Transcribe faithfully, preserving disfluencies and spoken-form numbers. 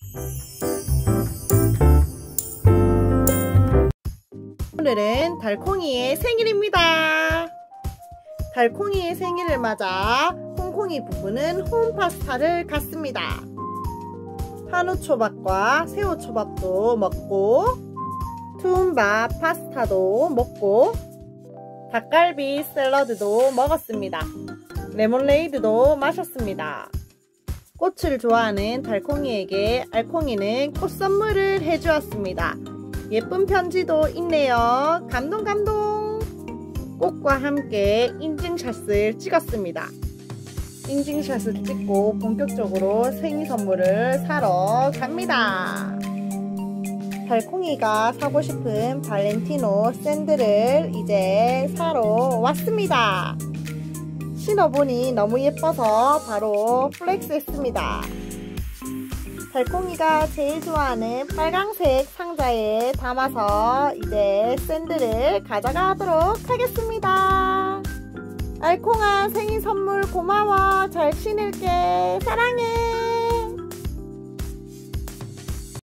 오늘은 달콩이의 생일입니다. 달콩이의 생일을 맞아 홍콩이 부부는 홈파스타를 갔습니다. 한우초밥과 새우초밥도 먹고 투움밥 파스타도 먹고 닭갈비 샐러드도 먹었습니다. 레몬레이드도 마셨습니다. 꽃을 좋아하는 달콩이에게 알콩이는 꽃 선물을 해주었습니다. 예쁜 편지도 있네요. 감동 감동. 꽃과 함께 인증샷을 찍었습니다. 인증샷을 찍고 본격적으로 생일 선물을 사러 갑니다. 달콩이가 사고 싶은 발렌티노 샌들을 이제 사러 왔습니다. 신어보니 너무 예뻐서 바로 플렉스 했습니다. 달콩이가 제일 좋아하는 빨강색 상자에 담아서 이제 샌들을 가져가도록 하겠습니다. 알콩아, 생일 선물 고마워. 잘 신을게. 사랑해.